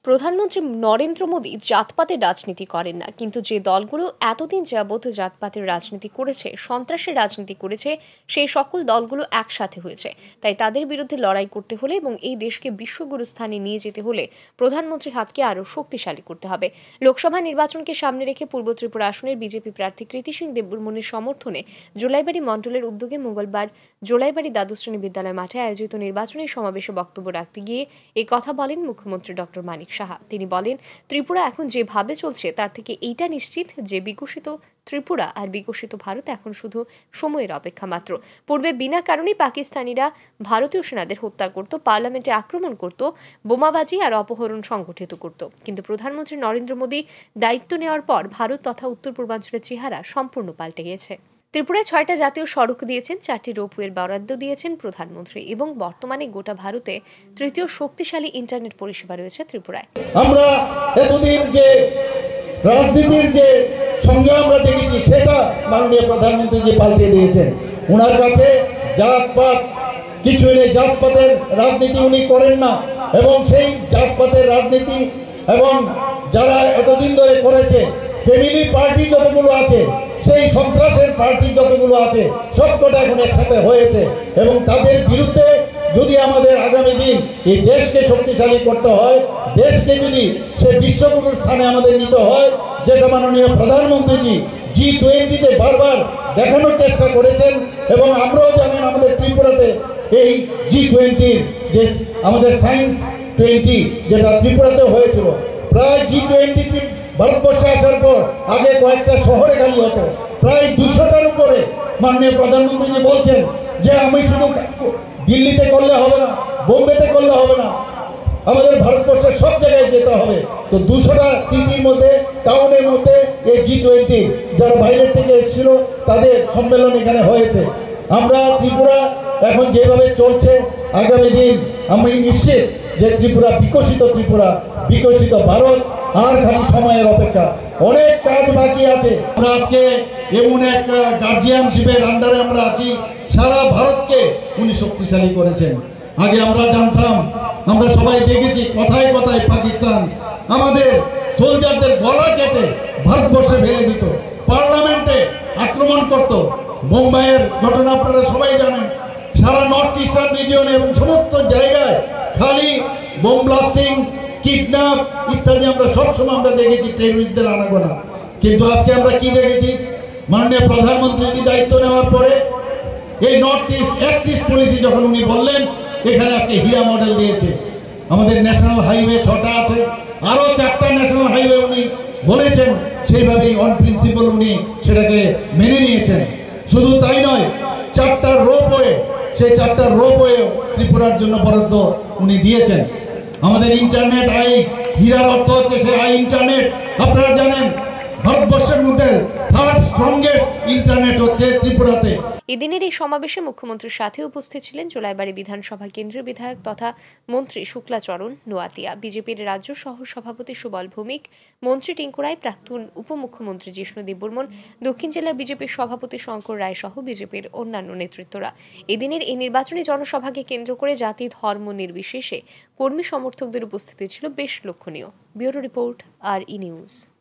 প্রধানমন্ত্রী নরেন্দ্র মোদী জাতপাতের রাজনীতি করেন না, কিন্তু যে দলগুলো এতদিন যাবৎ জাতপাতের রাজনীতি করেছে, সন্ত্রাসের রাজনীতি করেছে, সেই সকল দলগুলো একসাথে হয়েছে। তাই তাদের বিরুদ্ধে লড়াই করতে হলে এবং এই দেশকে বিশ্বগুরু স্থানে নিয়ে যেতে হলে প্রধানমন্ত্রীর হাতকে আরও শক্তিশালী করতে হবে। লোকসভা নির্বাচনকে সামনে রেখে পূর্ব ত্রিপুরা আসনের বিজেপি প্রার্থী কৃতি সিং দেববর্মনের সমর্থনে জোলাইবাড়ি মণ্ডলের উদ্যোগে মঙ্গলবার জোলাইবাড়ি দ্বাদশ শ্রেণী বিদ্যালয় মাঠে আয়োজিত নির্বাচনী সমাবেশে বক্তব্য রাখতে গিয়ে এই কথা বলেন মুখ্যমন্ত্রী ডক্টর মানিক সাহা। তিনি বলেন, ত্রিপুরা এখন যেভাবে চলছে তার থেকে এইটা নিশ্চিত যে বিকশিত ত্রিপুরা আর বিকশিত ভারত এখন শুধু সময়ের অপেক্ষা মাত্র। পূর্বে বিনা কারণেই পাকিস্তানিরা ভারতীয় সেনাদের হত্যা করত, পার্লামেন্টে আক্রমণ করত, বোমাবাজি আর অপহরণ সংগঠিত করত। কিন্তু প্রধানমন্ত্রী নরেন্দ্র মোদী দায়িত্ব নেওয়ার পর ভারত তথা উত্তর পূর্বাঞ্চলের চেহারা সম্পূর্ণ পাল্টে গেছে। ত্রিপুরায় 6টা জাতীয় সড়ক দিয়েছেন, 4টি রোপওয়ের বরাদ্দ দিয়েছেন প্রধানমন্ত্রী এবং বর্তমানে গোটা ভারতে তৃতীয় শক্তিশালী ইন্টারনেট পরিষেবা রয়েছে ত্রিপুরায়। আমরা এতদিন যে রাজনীতির যে সংগ্রাম আমরা দেখেছি সেটা মাননীয় প্রধানমন্ত্রী যে পাল্টে দিয়েছেন। ওনার কাছে জাতপাত কিছু নেই, জাতপাতের রাজনীতি উনি করেন না এবং সেই জাতপাতের রাজনীতি এবং যারা এতদিন ধরে করেছে ফ্যামিলি পার্টি যতগুলো আছে, সেই সন্ত্রাসের পার্টি যতগুলো আছে সবকটা এখন একসাথে হয়েছে এবং তাদের বিরুদ্ধে যদি আমাদের আগামী দিন এই দেশকে শক্তিশালী করতে হয়, দেশকে যদি সে বিশ্বগুরুর স্থানে আমাদের নিতে হয়, যেটা মাননীয় প্রধানমন্ত্রীজি G20-তে বারবার দেখানোর চেষ্টা করেছেন এবং আমরাও জানেন আমাদের ত্রিপুরাতে এই G20-র যে আমাদের সায়েন্স 20 যেটা ত্রিপুরাতে হয়েছিল, প্রায় G20 ভারতবর্ষে আসার পর আগে কয়েকটা শহরে খালি হতো, প্রায় 200টার উপরে মাননীয় প্রধানমন্ত্রী যে বলছেন যে আমি শুধু দিল্লিতে করলে হবে না, বোম্বেতে করলে হবে না, আমাদের ভারতবর্ষের সব জায়গায় যেতে হবে। তো 200টা সিটির মধ্যে, টাউনের মধ্যে এই G20 যারা বাইরের থেকে এসেছিল তাদের সম্মেলন এখানে হয়েছে। আমরা ত্রিপুরা এখন যেভাবে চলছে, আগামী দিন আমি নিশ্চিত যে ত্রিপুরা, বিকশিত ভারত আর খালি সময়ের অপেক্ষা, অনেক কাজ বাকি আছে। আমরা আজকে এমন এক গার্জিয়ানশিপের আন্ডারে আমরা আছি, সারা ভারতকে উনি শক্তিশালী করেছেন। আগে আমরা জানতাম, আমরা সবাই দেখেছি কথায় কথায় পাকিস্তান আমাদের সোলজারদের গলা কেটে ভারতবর্ষে ফেলে দিত, পার্লামেন্টে আক্রমণ করত। মুম্বাইয়ের ঘটনা আপনারা সবাই জানেন, সারা নর্থ ইস্টার্ন রিজিয়ন এবং সমস্ত জায়গায় খালি বোম ব্লাস্টিং, কিডন্যাপ ইত্যাদি আমরা সবসময় আমরা দেখেছি, টেররিস্টদের আনাগোনা। কিন্তু আজকে আমরা কি দেখেছি, মাননীয় প্রধানমন্ত্রী দায়িত্ব নেওয়ার পরে এই north east act east policy যখন উনি বললেন, এখানে আজকে হীরা মডেল দিয়েছে। আমাদের ন্যাশনাল হাইওয়ে 6টা আছে, আরো 4টা ন্যাশনাল হাইওয়ে উনি বলেছেন, সেইভাবেই অন প্রিন্সিপাল উনি সেটাকে মেনে নিয়েছেন। শুধু তাই নয়, 4টা রোপওয়ে, সেই 4টা রোপওয়ে ত্রিপুরার জন্য বরাদ্দ উনি দিয়েছেন। আমাদের ইন্টারনেট আই, হীরার অর্থ হচ্ছে সে আই ইন্টারনেট। আপনারা জানেন ভারতবর্ষের মধ্যে থার্ড স্ট্রংগেস্ট ইন্টারনেট হচ্ছে ত্রিপুরাতে। এদিনের এই সমাবেশে মুখ্যমন্ত্রীর সাথে উপস্থিত ছিলেন জোলাইবাড়ি বিধানসভা কেন্দ্রের বিধায়ক তথা মন্ত্রী শুক্লাচরণ নোয়াতিয়া, বিজেপির রাজ্য সহ সভাপতি সুবল ভৌমিক, মন্ত্রী টিঙ্কু রায়, প্রাক্তন উপমুখ্যমন্ত্রী জিষ্ণু দেববর্মন, দক্ষিণ জেলার বিজেপির সভাপতি শঙ্কর রায় সহ বিজেপির অন্যান্য নেতৃত্বরা। এদিনের এই নির্বাচনী জনসভাকে কেন্দ্র করে জাতি ধর্ম নির্বিশেষে কর্মী সমর্থকদের উপস্থিতি ছিল বেশ লক্ষণীয়। Bureau report, RE news.